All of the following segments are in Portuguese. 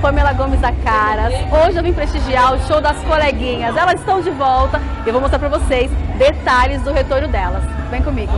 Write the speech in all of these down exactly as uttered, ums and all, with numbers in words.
Pamela Gomes da Caras. Hoje eu vim prestigiar o show das coleguinhas. Elas estão de volta e eu vou mostrar pra vocês detalhes do retorno delas. Vem comigo.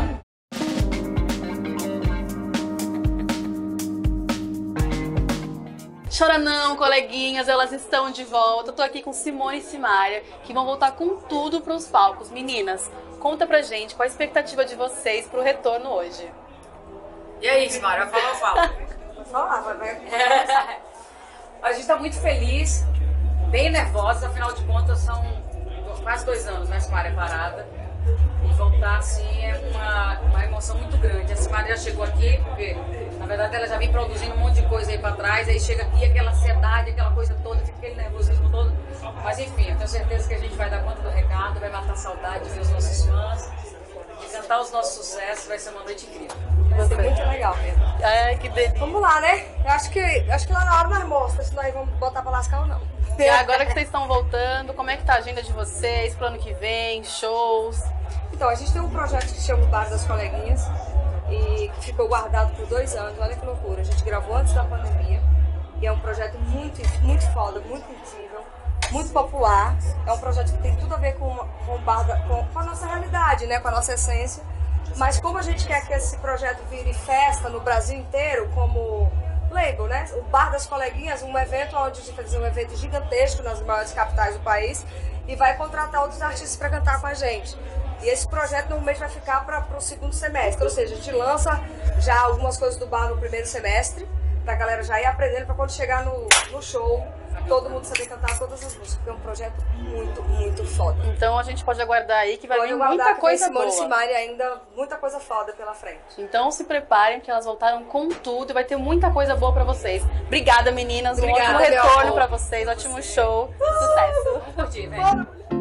Chora não, coleguinhas, elas estão de volta. Eu tô aqui com Simone e Simária, que vão voltar com tudo pros palcos. Meninas, conta pra gente qual a expectativa de vocês pro retorno hoje. E aí, Simária, vai falar ou fala? Vou falar, vai ver. A gente tá muito feliz, bem nervosa, afinal de contas são quase dois anos, né, Simária, parada. E voltar assim é uma, uma emoção muito grande. A Simária já chegou aqui, porque na verdade ela já vem produzindo um monte de coisa aí pra trás, aí chega aqui aquela ansiedade, aquela coisa toda, fica aquele nervosismo todo. Mas enfim, eu tenho certeza que a gente vai dar conta do recado, vai matar saudade de ver os nossos fãs e cantar os nossos sucessos, vai ser uma noite incrível. Vai ser muito legal mesmo. Ai, que delícia. Vamos lá, né? Eu acho que, acho que lá na hora nós mostramos se nós vamos botar pra lascar ou não. E agora que vocês estão voltando, como é que tá a agenda de vocês pro ano que vem, shows? Então, a gente tem um projeto que chama o Bar das Coleguinhas e que ficou guardado por dois anos. Olha que loucura. A gente gravou antes da pandemia e é um projeto muito, muito foda, muito incrível, muito popular. É um projeto que tem tudo a ver com, com, o bar da, com, com a nossa realidade, né? Com a nossa essência. Mas como a gente quer que esse projeto vire festa no Brasil inteiro, como label, né? O Bar das Coleguinhas, um evento onde a gente vai fazer um evento gigantesco nas maiores capitais do país e vai contratar outros artistas para cantar com a gente. E esse projeto normalmente vai ficar para o segundo semestre, ou seja, a gente lança já algumas coisas do bar no primeiro semestre, para a galera já ir aprendendo, para quando chegar no, no show, todo mundo saber cantar todas as músicas, porque é um projeto muito, muito foda. Então a gente pode aguardar aí que vai Pode vir muita coisa Simone boa. E Simária ainda, muita coisa foda pela frente. Então se preparem, porque elas voltaram com tudo e vai ter muita coisa boa pra vocês. Obrigada, meninas. Obrigada, um ótimo meu retorno amor. pra vocês, ótimo show. Sucesso. Curtir, velho.